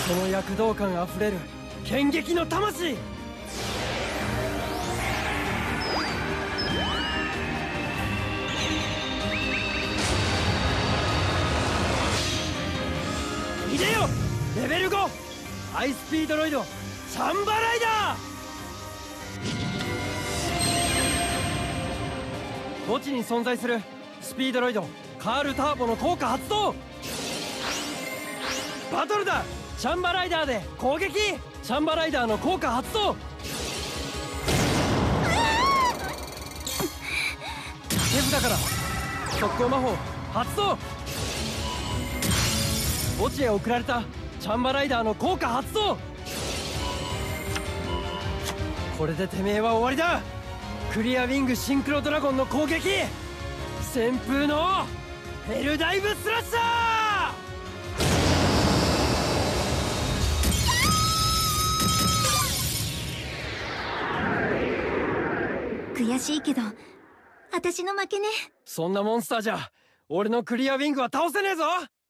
その躍動感あふれる剣撃の魂。いでよレベル5ハイスピードロイドチャンバライダー。墓地に存在するスピードロイドカールターボの効果発動。バトルだ。チャンバライダーで攻撃。チャンバライダーの効果発動。手札から速攻魔法発動。墓地へ送られたチャンバライダーの効果発動。これでてめえは終わりだ。クリアウィングシンクロドラゴンの攻撃。旋風のヘルダイブスラッシャー。悔しいけど私の負けね。 そんなモンスターじゃ俺のクリアウィングは倒せねえぞ。